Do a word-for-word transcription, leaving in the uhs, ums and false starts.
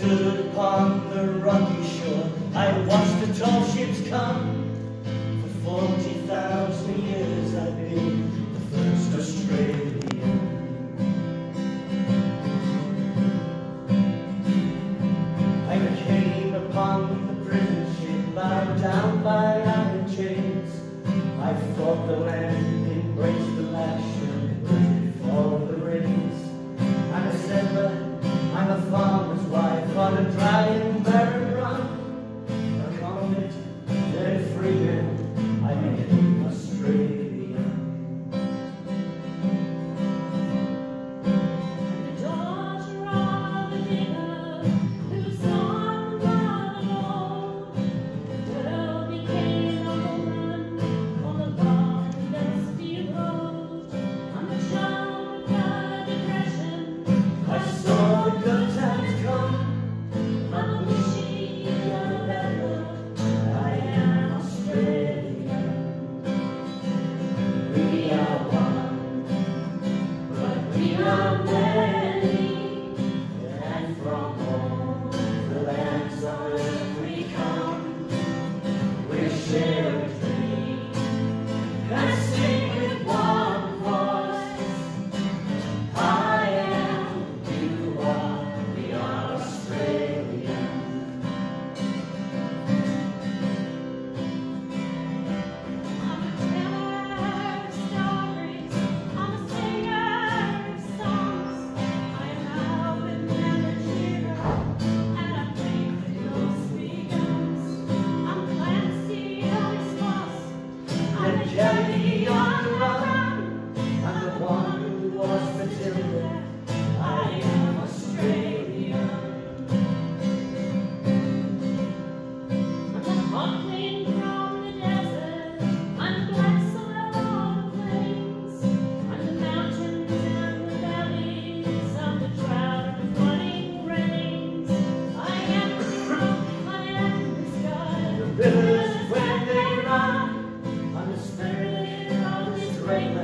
stood upon the rocky shore. I watched the tall ships come. For forty thousand years I've been the first Australian. I came upon the prison ship, bowed down by iron chains. I fought the land, embraced the lash, and waited for the rains. I'm a settler, I'm a farmer's wife on a dry and barren run. A convict, then a free man, I became Australian. The daughter of a digger who saw the blood alone. The girl became a woman on the long dusty road. I'm the child of the depression. I saw the good times come. I'm wishing for better. I am Australian. We are one, But we are many, and from all the lands on earth we come. We share a dream and sing with one voice. I am, you are, we are Australian. I'm a teller of stories, I'm a singer of songs. I am out with never cheer up, and I think the ghost becomes. I'm Clancy Alex Moss, I'm The the Kelly Kelly on on the the run. run. I'm the one who was Matilda. I am Australian. I'm the Hawkling from the desert, I'm the black soil on the plains. I'm the mountains and the valleys, I'm the drought and flooding rains. I am the smoke, I am the sky, The rivers when they run, I'm the spirit of this great